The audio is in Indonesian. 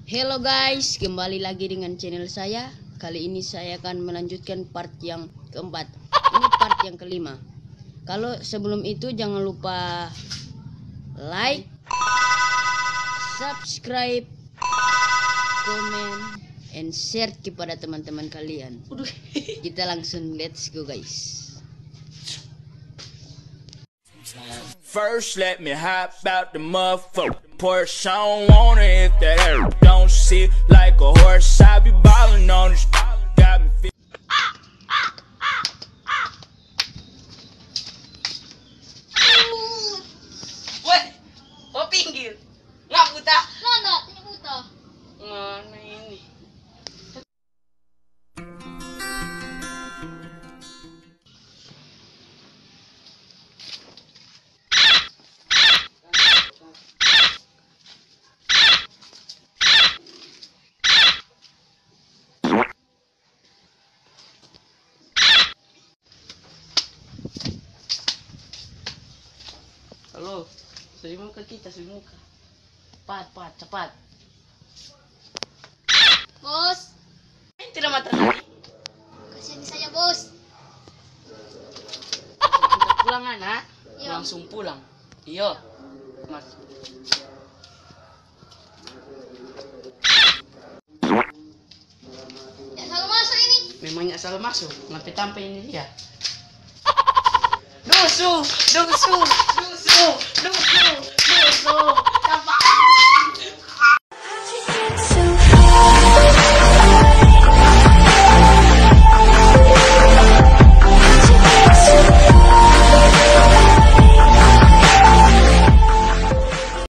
Hello guys, kembali lagi dengan channel saya. Kali ini saya akan melanjutkan part yang keempat. Ini part yang kelima. Kalau sebelum itu jangan lupa like, subscribe, comment, and share kepada teman-teman kalian. Kita langsung let's go guys. First, let me hop out the motherfucker Porsche. I don't want it if that air don't sit like a horse. I be ballin' on this. Got me fit. Weh, oh pinggir. Nggak buta. Mana? Ini buta. Mana ini? Halo, sudah muka kita, sudah muka. Cepat, cepat. Bos, Tidak matahari. kasih saya bos. Kita pulang anak, Iya. langsung pulang. Iya, mas. Ya salah masuk ini. Memangnya salah masuk, ngapain tampai ini dia? Dusu.